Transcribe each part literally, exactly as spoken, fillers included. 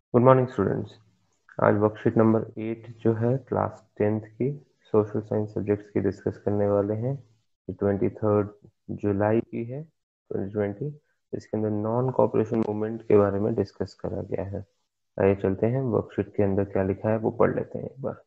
Good morning students. आज worksheet number eight जो है क्लास टेंथ की सोशल साइंस सब्जेक्ट्स की डिस्कस करने वाले हैं। ये ट्वेंटी थर्ड जुलाई की है ट्वेंटी ट्वेंटी। इसके अंदर नॉन कॉपरेशन मूवमेंट के बारे में डिस्कस करा गया है। आइए चलते हैं, वर्कशीट के अंदर क्या लिखा है वो पढ़ लेते हैं एक बार।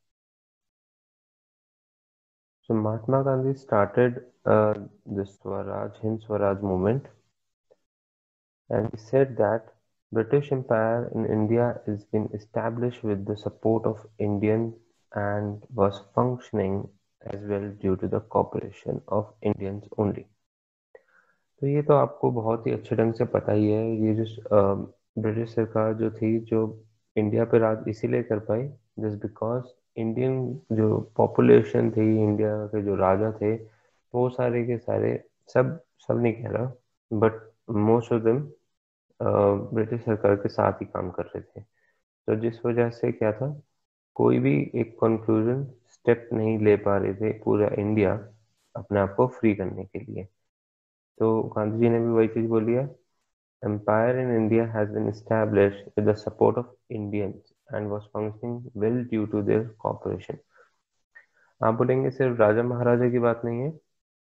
So Mahatma Gandhi started uh, the Swaraj, Hind Swaraj movement, and he said that British Empire in India has been established with the support of Indians and was functioning as well due to the cooperation of Indians only. तो ये तो आपको बहुत ही अच्छे ढंग से पता ही है। ये जो ब्रिटिश सरकार जो थी, जो इंडिया पे राज इसीलिए कर पाई जस्ट बिकॉज इंडियन जो पॉपुलेशन थी, इंडिया के जो राजा थे, वो सारे के सारे, सब सब नहीं कह रहा, but most of them British सरकार के साथ ही काम कर रहे थे। तो जिस वजह से क्या था, कोई भी एक कंक्लूजन स्टेप नहीं ले पा रहे थे पूरा इंडिया अपने आप को फ्री करने के लिए। तो गांधी जी ने भी वही चीज बोली है, empire in India has been established with the support of Indians and was functioning well due to their cooperation. आप बोलेंगे सिर्फ राजा महाराजा की बात नहीं है,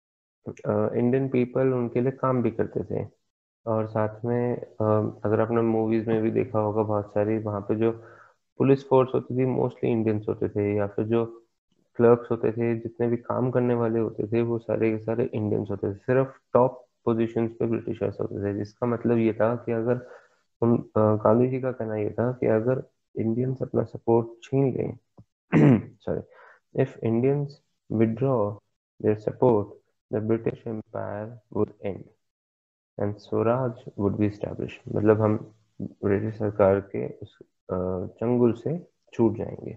इंडियन पीपल उनके लिए काम भी करते थे। और साथ में अ, अगर आपने मूवीज में भी देखा होगा, बहुत सारी वहाँ पे जो पुलिस फोर्स होती थी मोस्टली इंडियंस होते थे, या फिर जो क्लर्क्स होते थे, जितने भी काम करने वाले होते थे, वो सारे के सारे इंडियंस होते थे। सिर्फ टॉप पोजीशंस पे ब्रिटिशर्स होते थे, जिसका मतलब ये था कि अगर उन अ, गांधी जी का कहना ये था कि अगर इंडियंस अपना सपोर्ट छीन लें sorry, if Indians withdraw their support, the British empire would end end swaraj would be establish. मतलब हम ब्रिटिश सरकार के उस अ, चंगुल से छूट जाएंगे।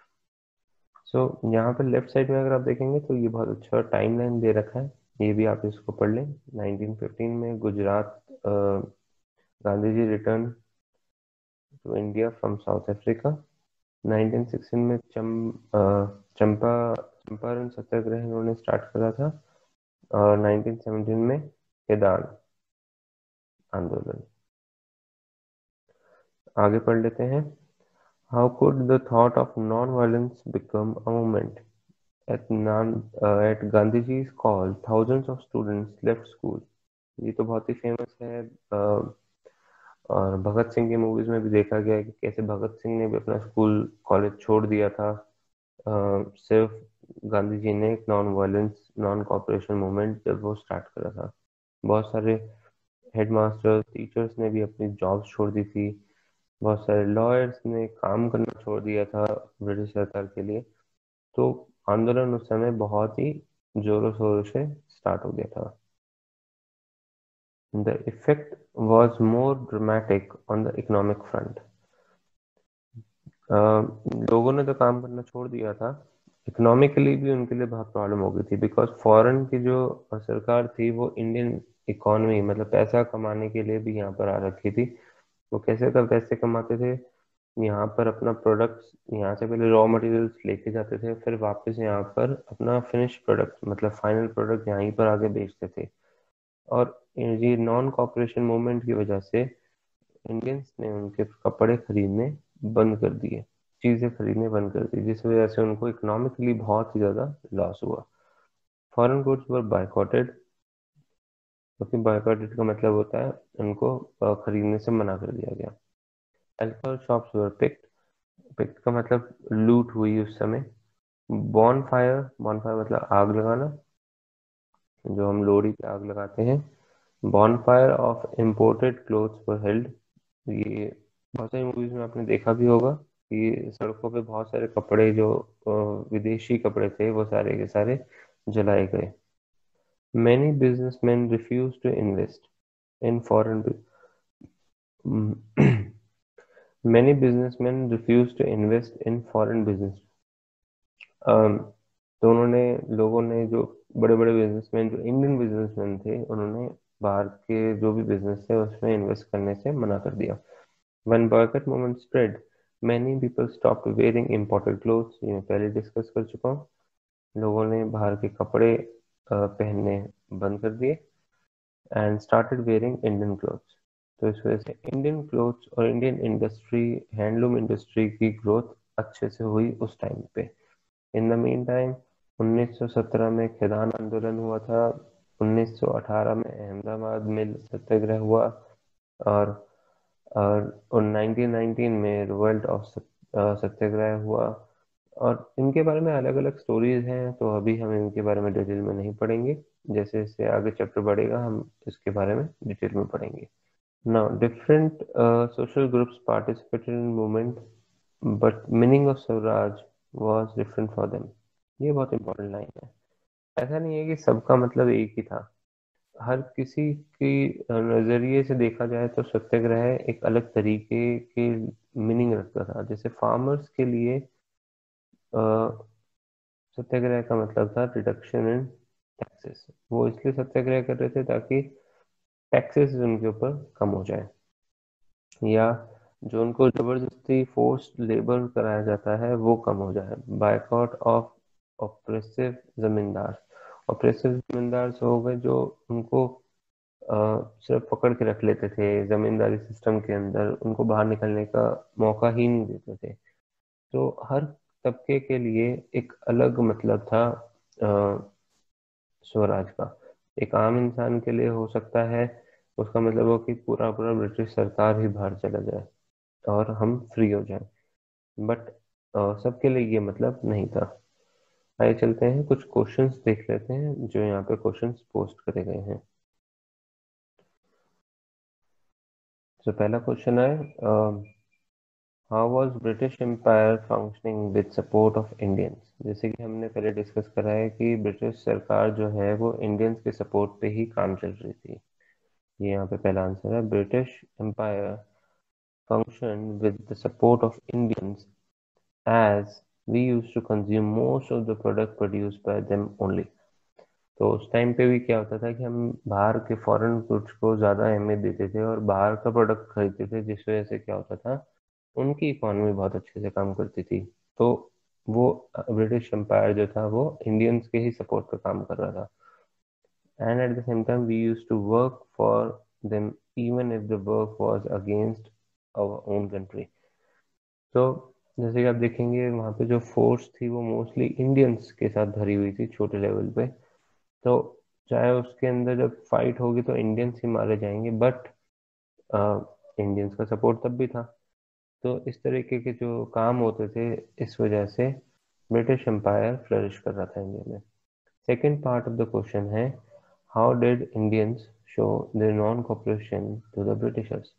सो so, यहाँ पर लेफ्ट साइड में अगर आप देखेंगे तो ये बहुत अच्छा टाइमलाइन दे रखा है, ये भी आप इसको पढ़ लें। नाइनटीन फिफ्टीन में Gujarat, uh, Gandhi ji return to India from South Africa. Nineteen sixteen में चम अ, चंपा चंपारण सत्याग्रह इन्होंने स्टार्ट करा था। और नाइनटीन सेवनटीन में केदार आंदोलन। आगे पढ़ लेते हैं। How could the thought of non violence become a movement? At, Nan, uh, at Gandhiji's call, thousands of students left school. ये तो बहुत ही फेमस है। uh, और भगत सिंह की मूवीज में भी देखा गया है कि कैसे भगत सिंह ने भी अपना स्कूल कॉलेज छोड़ दिया था। uh, सिर्फ गांधी जी ने एक non violence non cooperation movement जब वो स्टार्ट करा था। बहुत सारे हेडमास्टर्स टीचर्स ने भी अपनी जॉब्स छोड़ दी थी। बहुत सारे लॉयर्स ने काम करना छोड़ दिया था ब्रिटिश सरकार के लिए। तो आंदोलन उस समय बहुत ही जोरों शोरों से स्टार्ट हो गया था। The effect was more dramatic on the economic front. लोगों ने तो काम करना छोड़ दिया था, इकोनॉमिकली भी उनके लिए बहुत प्रॉब्लम हो गई थी, बिकॉज फॉरेन की जो सरकार थी वो इंडियन इकोनॉमी मतलब पैसा कमाने के लिए भी यहाँ पर आ रखी थी। वो कैसे कर पैसे कमाते थे, यहाँ पर अपना प्रोडक्ट्स यहाँ से पहले रॉ मटेरियल्स लेके जाते थे, फिर वापस यहाँ पर अपना फिनिश प्रोडक्ट मतलब फाइनल प्रोडक्ट यहीं पर आगे बेचते थे। और ये नॉन कॉपरेशन मूवमेंट की वजह से इंडियंस ने उनके कपड़े खरीदने बंद कर दिए, चीजें खरीदने बंद कर दी, जिस वजह से उनको इकोनॉमिकली बहुत ही ज्यादा लॉस हुआ। फॉरेन गुड्स वर बायकॉटेड, क्योंकि बायकॉटेड का मतलब होता है उनको अ, खरीदने से मना कर दिया गया। Alcohol shops were picked, picked का मतलब लूट हुई उस समय। बॉन फायर, बॉन फायर मतलब आग लगाना, जो हम लोहड़ी पे आग लगाते हैं। Bonfire of imported clothes were held. ये बहुत सारी मूवीज में आपने देखा भी होगा कि सड़कों पे बहुत सारे कपड़े जो अ, विदेशी कपड़े थे वो सारे के सारे जलाए गए। Many businessman refuse to invest in foreign many businessman refuse to invest in foreign business. तो उन्होंने लोगों ने जो बड़े बड़े बिजनेसमैन जो इंडियन बिजनेसमैन थे, उन्होंने बाहर के जो भी बिजनेस थे उसमें इन्वेस्ट करने से मना कर दिया। When boycott movement spread, many people stopped wearing imported clothes। ये मैं पहले डिस्कस कर चुका हूँ। लोगों ने बाहर के कपड़े अ, पहनने बंद कर दिए and started wearing Indian clothes। तो इस वजह से इंडियन क्लोथ्स और इंडियन इंडस्ट्री, हैंडलूम इंडस्ट्री की ग्रोथ अच्छे से हुई उस टाइम पे। इन द मीन टाइम उन्नीस सौ सत्रह में खिदान आंदोलन हुआ था, उन्नीस सौ अठारह में अहमदाबाद मिल सत्याग्रह हुआ, और और नाइनटीन नाइनटीन में रिवोल्ट ऑफ सत्याग्रह हुआ। और इनके बारे में अलग अलग स्टोरीज हैं, तो अभी हम इनके बारे में डिटेल में नहीं पढ़ेंगे। जैसे जैसे आगे चैप्टर बढ़ेगा हम इसके बारे में डिटेल में पढ़ेंगे। Now different social groups participated in movement but meaning of swaraj was different for them. ये बहुत इंपॉर्टेंट लाइन है। ऐसा नहीं है कि सबका मतलब एक ही था। हर किसी की अ, नजरिए से देखा जाए तो सत्याग्रह एक अलग तरीके के मीनिंग रखता था। जैसे फार्मर्स के लिए अ, सत्याग्रह का मतलब था रिडक्शन इन टैक्सेस। वो इसलिए सत्याग्रह कर रहे थे ताकि टैक्सेस उनके ऊपर कम हो जाए, या जो उनको जबरदस्ती फोर्स्ड लेबर कराया जाता है वो कम हो जाए। Boycott of oppressive zamindar. Oppressive zamindar हो गए जो उनको अ, सिर्फ पकड़ के रख लेते थे जमींदारी सिस्टम के अंदर, उनको बाहर निकलने का मौका ही नहीं देते थे। तो हर तबके के लिए एक अलग मतलब था अ, स्वराज का। एक आम इंसान के लिए हो सकता है उसका मतलब हो कि पूरा पूरा ब्रिटिश सरकार ही बाहर चला जाए और हम फ्री हो जाएं, बट सबके लिए ये मतलब नहीं था। आइए चलते हैं कुछ क्वेश्चंस देख लेते हैं जो यहाँ पे क्वेश्चंस पोस्ट करे गए हैं। तो पहला क्वेश्चन है, how was British empire functioning with support of Indians. जैसे कि हमने पहले डिस्कस करा है कि ब्रिटिश सरकार जो है वो इंडियंस के सपोर्ट पे ही काम चल रही थी। ये यहाँ पे पहला आंसर है। British empire function with the support of Indians as we used to consume most of the product produced by them only। तो उस टाइम पे भी क्या होता था कि हम बाहर के फॉरेन गुड्स को ज़्यादा अहमियत देते थे और बाहर का प्रोडक्ट खरीदते थे, जिस वजह से क्या होता था उनकी इकोनॉमी बहुत अच्छे से काम करती थी। तो वो ब्रिटिश एम्पायर जो था वो इंडियंस के ही सपोर्ट पे काम कर रहा था। And at the same time we use to work for them even if the work was against our own country. तो जैसे कि आप देखेंगे वहाँ पे जो फोर्स थी वो मोस्टली इंडियंस के साथ भरी हुई थी छोटे लेवल पे। तो चाहे उसके अंदर जब फाइट होगी तो इंडियंस ही मारे जाएंगे, बट इंडियंस का सपोर्ट तब भी था। तो इस तरीके के जो काम होते थे, इस वजह से ब्रिटिश एम्पायर फ्लरिश कर रहा था इंडिया में। Second part of the question है, how did Indians show their non cooperation to the Britishers.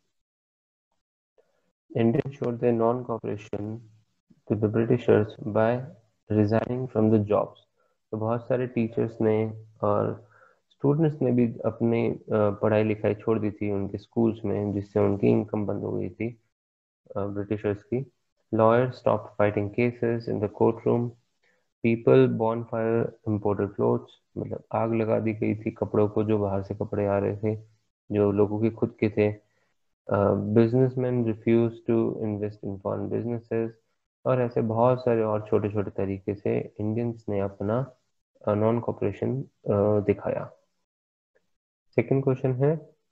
Indians showed their non-cooperation to the Britishers by resigning from the jobs। तो बहुत सारे teachers ने और स्टूडेंट्स ने भी अपनी अ, पढ़ाई लिखाई छोड़ दी थी उनके स्कूल्स में, जिससे उनकी इनकम बंद हो गई थी ब्रिटिशर्स की। Lawyers stop fighting cases in the court room. People bonfire imported clothes. मतलब आग लगा दी गई थी कपड़ों को, जो बाहर से कपड़े आ रहे थे जो लोगों के खुद के थे। Businessman refuse to invest in foreign businesses. और ऐसे बहुत सारे और छोटे छोटे तरीके से इंडियंस ने अपना नॉन कॉपरेशन दिखाया। सेकंड क्वेश्चन है,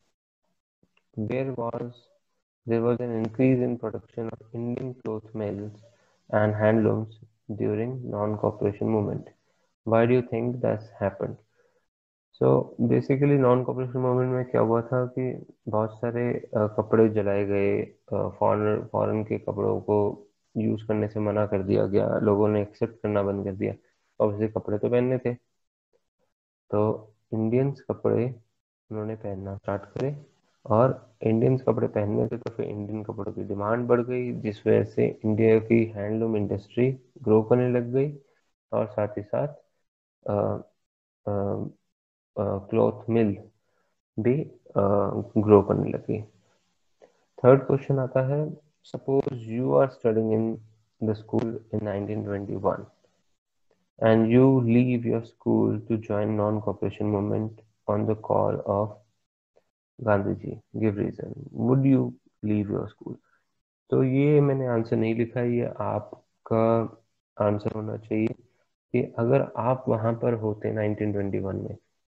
there was there was an increase in production of Indian cloth mills and handlooms during non cooperation movement. Why do you think that's happened. So basically non cooperation movement में क्या हुआ था कि बहुत सारे अ, कपड़े जलाए गए, फॉरेन फॉरेन के कपड़ों को यूज करने से मना कर दिया गया, लोगों ने एक्सेप्ट करना बंद कर दिया। ऑब्वियसली कपड़े तो पहनने थे, तो इंडियंस कपड़े उन्होंने पहनना स्टार्ट करे। और इंडियंस कपड़े पहनने थे तो फिर इंडियन कपड़ों की डिमांड बढ़ गई, जिस वजह से इंडिया की हैंडलूम इंडस्ट्री ग्रो करने लग गई, और साथ ही साथ क्लॉथ मिल भी ग्रो करने लगी। थर्ड क्वेश्चन आता है, suppose you are studying in the school in nineteen twenty one and you leave your school to join non-cooperation movement on the call of Gandhi ji. Give reason. Would you leave your school? तो ये मैंने answer नहीं लिखा है, ये आपका answer होना चाहिए कि अगर आप वहां पर होते नाइनटीन ट्वेंटी वन में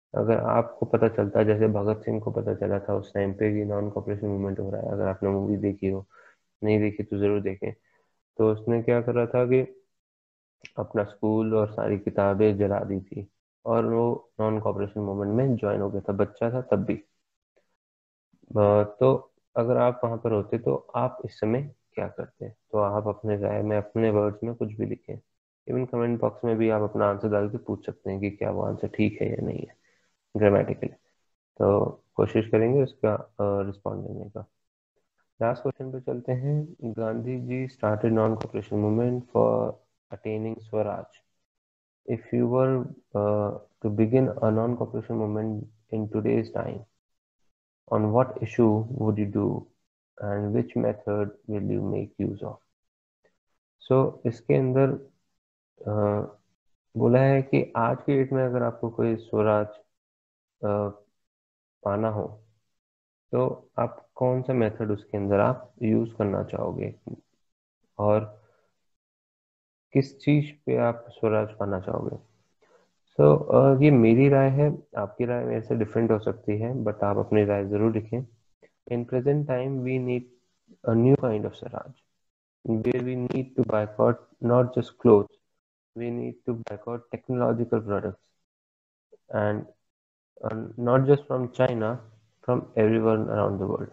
अगर आपको पता चलता है, जैसे भगत सिंह को पता चला था उस टाइम पे कि नॉन कॉपरेशन मूवमेंट हो रहा है, अगर आपने मूवी देखी हो, नहीं देखी तो जरूर देखें। तो उसने क्या करा था कि अपना स्कूल और सारी किताबें जला दी थी, और वो नॉन कॉपरेशन मूवमेंट में ज्वाइन हो गया था, बच्चा था तब भी। अ, तो अगर आप वहां पर होते तो आप इस समय क्या करते? तो आप अपने राय में, अपने वर्ड्स में कुछ भी लिखें। इवन कमेंट बॉक्स में भी आप अपना आंसर डाल के पूछ सकते हैं कि क्या वो आंसर ठीक है या नहीं है, ग्रामेटिकली। तो कोशिश करेंगे उसका रिस्पॉन्ड देने का। लास्ट क्वेश्चन पे चलते हैं। Gandhi ji started non cooperation movement for attaining swaraj. If you were to begin a non cooperation movement in today's time, on what issue would you do and which method will you make use of? So इसके अंदर अ, बोला है कि आज की date में अगर आपको कोई स्वराज अ, पाना हो, तो आप कौन सा मेथड उसके अंदर आप यूज करना चाहोगे, और किस चीज पे आप स्वराज पाना चाहोगे? सो so, ये मेरी राय है, आपकी राय मेरे से डिफरेंट हो सकती है, बट आप अपनी राय जरूर लिखें। In present time we need a new kind of swaraj, where we need to boycott not just clothes, we need to boycott technological products, and uh, not just from China, from everyone around the world.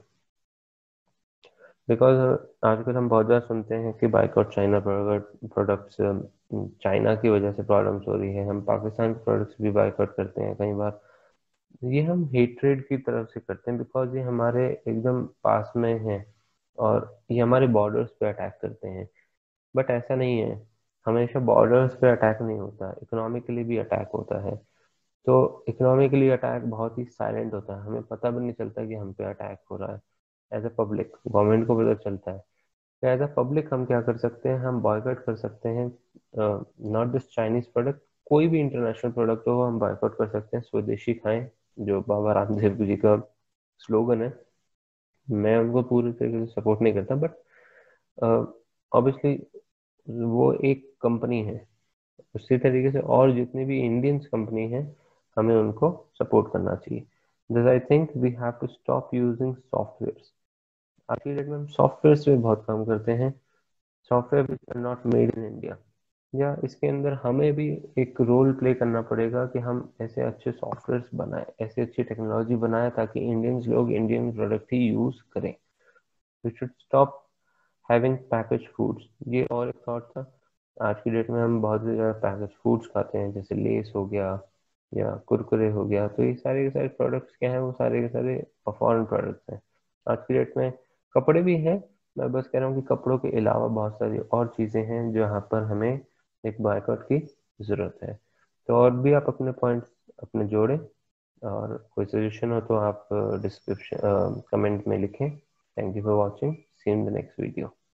Because आजकल हम बहुत ज़्यादा सुनते हैं कि boycott China products, China की वजह से प्रॉब्लम्स हो रही है, हम पाकिस्तान के प्रोडक्ट्स भी बाइकआउट करते हैं कई बार। ये हम हेट्रेड की तरफ से करते हैं, बिकॉज ये हमारे एकदम पास में है और ये हमारे बॉर्डर्स पे अटैक करते हैं। बट ऐसा नहीं है, हमेशा बॉर्डर्स पे अटैक नहीं होता, इकोनॉमिकली भी अटैक होता है। तो इकोनॉमिकली अटैक बहुत ही साइलेंट होता है, हमें पता भी नहीं चलता कि हम पे अटैक हो रहा है। एज ए पब्लिक गवर्नमेंट को पता चलता है। तो एज ए पब्लिक हम क्या कर सकते हैं, हम बॉयकॉट कर सकते हैं। नॉट जस्ट चाइनीज प्रोडक्ट, कोई भी इंटरनेशनल प्रोडक्ट हो हम बॉयकॉट कर सकते हैं। स्वदेशी खाएं, जो बाबा रामदेव जी का स्लोगन है। मैं उनको पूरी तरीके से सपोर्ट नहीं करता, बट ऑब्वियसली वो एक कंपनी है। उसी तरीके से और जितनी भी इंडियंस कंपनी है, हमें उनको सपोर्ट करना चाहिए। This I think we have to stop using software. आज की डेट में हम सॉफ्टवेयर पे बहुत काम करते हैं, software which are not made in India. या इसके अंदर हमें भी एक रोल प्ले करना पड़ेगा कि हम ऐसे अच्छे सॉफ्टवेयर बनाएं, ऐसी अच्छी टेक्नोलॉजी बनाएं ताकि इंडियंस लोग इंडियन प्रोडक्ट ही यूज करें। We should stop having package foods. ये और एक थॉट था। आज की डेट में हम बहुत ज़्यादा पैकेज फूड्स खाते हैं, जैसे लेस हो गया या कुरकुरे हो गया। तो ये सारे के सारे प्रोडक्ट्स क्या हैं, वो सारे के सारे फॉरेन प्रोडक्ट्स हैं। आज की डेट में कपड़े भी हैं, मैं बस कह रहा हूँ कि कपड़ों के अलावा बहुत सारी और चीज़ें हैं जहाँ पर हमें एक बायकॉट की ज़रूरत है। तो और भी आप अपने पॉइंट्स अपने जोड़ें, और कोई सजेशन हो तो आप डिस्क्रिप्शन कमेंट में लिखें। Thank you for watching, see you in the next video.